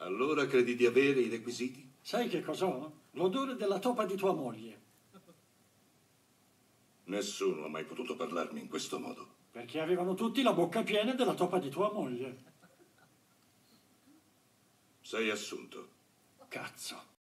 Allora credi di avere i requisiti? Sai che cos'ho? L'odore della topa di tua moglie. Nessuno ha mai potuto parlarmi in questo modo. Perché avevano tutti la bocca piena della topa di tua moglie. Sei assunto. Cazzo.